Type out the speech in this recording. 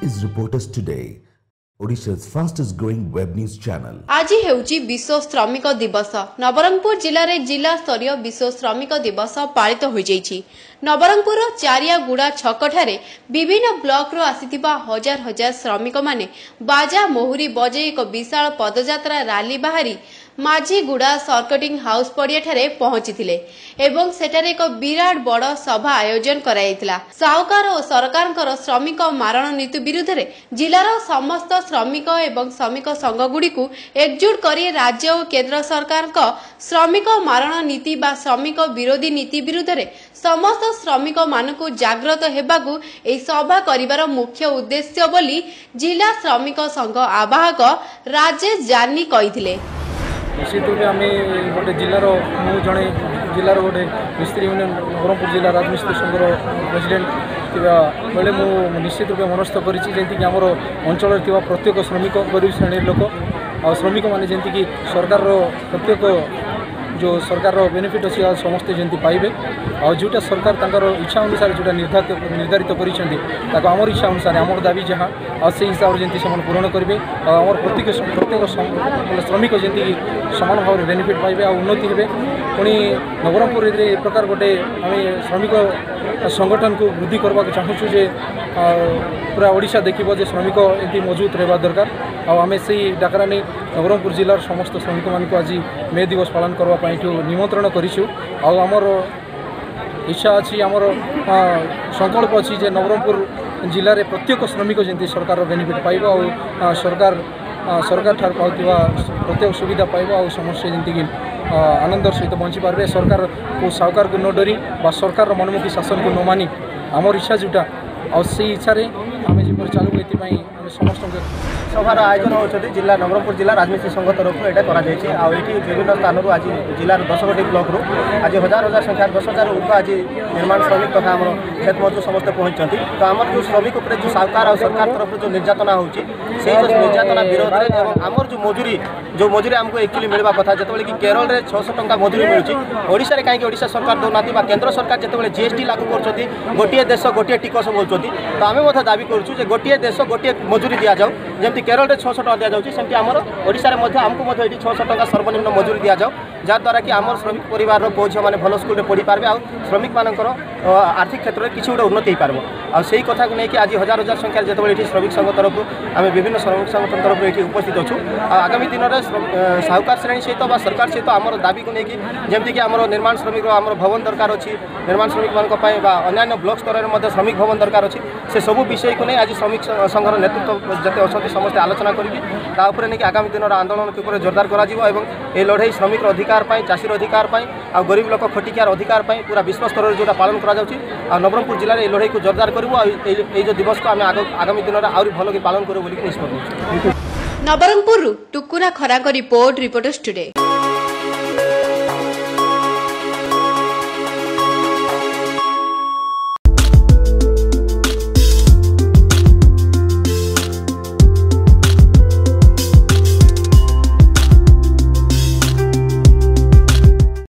is Reporters Today, Odisha's fastest growing web news channel. आज हेउची विश्व श्रमिक दिवस। नवरंगपुर जिले में जिला स्तरीय विश्व श्रमिक दिवस पालित हो जाइछि। नवरंगपुर चारियागुड़ा छकठारे विभिन्न ब्लॉक रो आसीथिबा हजार हजार श्रमिक माने बाजा मोहुरी बजे एक विशाल पदयात्रा रैली बाहरी माझीगुड़ा सर्किटिंग हाउस पड़िया ठारे पहुंचीथिले एवं सेठारे एक विराट बड़ सभा आयोजन कराइथिला। साहुकार और सरकार श्रमिक मारण नीति विरुद्ध रे जिलार समस्त श्रमिक एवं श्रमिक संघ गुड़िकु एकजुट करी राज्य और केंद्र सरकार श्रमिक मारण नीति बा श्रमिक विरोधी नीति विरुद्ध रे समस्त श्रमिक मानकु जागृत हेबाकु एई सभा करिवार मुख्य उद्देश्य बोली जिला श्रमिक संघ आवाहक राजेश जानी कहिथिले। निश्चित रूप आम गोटे जिलार मु जड़े जिलार गोटे मिस्त्री यूनियन नवरंगपुर जिला राजमिस्त्री संघर प्रेसिडेंट बेले मु निश्चित रूप मनस्थ करमि आमर अंचल प्रत्येक श्रमिक गरीब श्रेणी लोक आ श्रमिक मैंने जमीक सरकार प्रत्येक जो सरकार बेनिफिट अच्छी समस्ते जमी पाइबे और जोटा सरकार तर इच्छा अनुसार जोटा निर्धारित कर आमर इच्छा अनुसार आमर दाबी जहाँ से हिसाब से जमी पूरण करेंगे और प्रत्येक श्रमिक जमी समान भाव में बेनिफिट पाइबे और उन्नति हे पुणी नवरंगपुर ए प्रकार गोटे आम श्रमिक संगठन को वृद्धि करने को चाहूँ जे पूरा ओडिशा देखिबो जे श्रमिक एमती मजबूत रहबा दरकार आम से डाकरा नहीं नवरंगपुर जिलार समस्त श्रमिक मान आज मे दिवस पालन करने निमंत्रण करूँ आमर इच्छा अच्छी आमर संकल्प अच्छी जे नवरंगपुर जिले में प्रत्येक श्रमिक जमी सरकार बेनिफिट पाइबा और सरकार ठार पाउथिबा प्रत्येक सुविधा पाइबा और समस्या जमीक आनंदर सहित बंची पारे सरकार को साहूकार को न डरी बा सरकार मनमुखी शासन को न मानी आमर इच्छा जोटा और से इच्छा आम जो चालू ये समस्त सभार आयोजन होती जिला नवरंगपुर जिला राजमिस्त्री संघ तरफ यहाँ विभिन्न स्थान आज जिलार 10 गोटी ब्लॉक रू आज हजार हजार संख्या 10,000 ऊर्ध आज निर्माण श्रमिक तथा आम खेत मजदूर समस्ते पहुंचती तो आम जो श्रमिक उपर जो साहूकार और सरकार तरफ जो निर्यातना होती निर्यातना विरोध में आमर जो मजूरी आमको एक्चुअली मिलवा कथा जो कि केरल में 600 टंका मजूरी मिलूँ ओडिशा कहीं ओडिशा सरकार दौना केंद्र सरकार जो जीएसटी लागू कर गोटे देश गोटे टिकस बोलते तो आम दाबी करूँ गोटे देश गोटे मजूरी दि जाऊ जमी केरल में 600 टका दि जाऊँगी सेमती आमर ओडिशा आमको 600 टका सर्वनिम्न मजूरी दि जाऊ जहाँद्वारा कि आम श्रमिक परिवार पुओ झील मैंने भल स्कूल पढ़ी पारे और श्रमिक मानकर आर्थिक क्षेत्र में किसी गोटे उन्नति हो पार आई कथा को लेकिन आज हजार हजार संख्यार जो श्रमिक संघ तरफ आम विभिन्न श्रमिक संगठन तरफ ये उपस्थित अच्छु आगामी दिन में साहूकार श्रेणी सहित सरकार सहित आम दाबी को लेकिन जमीक आम निर्माण श्रमिक आम भवन दरकार अच्छी निर्माण श्रमिक मान अन्य ब्लॉक स्तर में श्रमिक भवन दरकार अच्छी से सबू विषय को नहीं आज श्रमिक संघर नेतृत्व जते अच्छा समस्त आलोचना करें नहीं आगामी दिन आंदोलन के जोरदार कर लड़ाई श्रमिक अधिकार चाषी अधिकार आ गरीब लोक खटिकार अधिकार पूरा विश्व स्तर में जो पालन कर नवरंगपुर जिले में ये लड़ाई को जोरदार करूँ जो दिवस को आम आगामी दिन में आहरी भल पालन करूँ निष्पत्ति। नवरंगपुर टुकुरा खरांग रिपोर्ट रिपोर्टर्स टुडे।